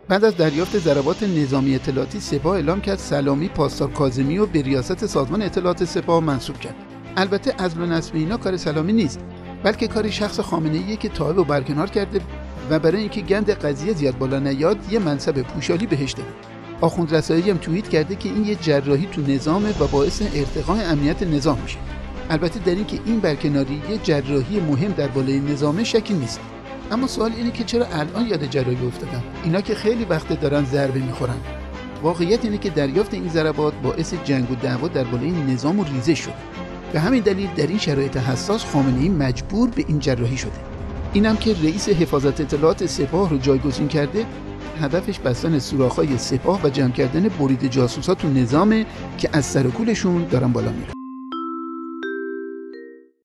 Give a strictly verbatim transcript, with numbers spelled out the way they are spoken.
بعد از دریافت ضربات نظامی اطلاعاتی، سپاه اعلام کرد سلامی پاسدار کاظمی رو به ریاست سازمان اطلاعات سپاه منصوب کرد. البته عزل و نصب اینا کار سلامی نیست، بلکه کاری شخص خامنه‌ایه که تائب رو برکنار کرده و برای اینکه گند قضیه زیاد بالا نیاد یه منصب پوشالی بهش داده. آخوند رسایی هم توییت کرده که این یه جراحی تو نظامه و باعث ارتقاء امنیت نظام میشه. البته در این که این برکناری یه جراحی مهم در بالای نظامه شکی نیست. اما سوال اینه که چرا الان یاد جراحی افتادن؟ اینا که خیلی وقت دارن ضربه میخورن. واقعیت اینه که دریافت این ضربات باعث جنگ و دعوا در بالای نظام و ریزش شده. به همین دلیل در این شرایط حساس خامنه‌ای مجبور به این جراحی شده. اینم که رئیس حفاظت اطلاعات سپاه رو جایگزین کرده، هدفش بستن سوراخ‌های سپاه و جمع کردن برید جاسوسا تو نظامه که از سر و کولشون دارن بالا میرن.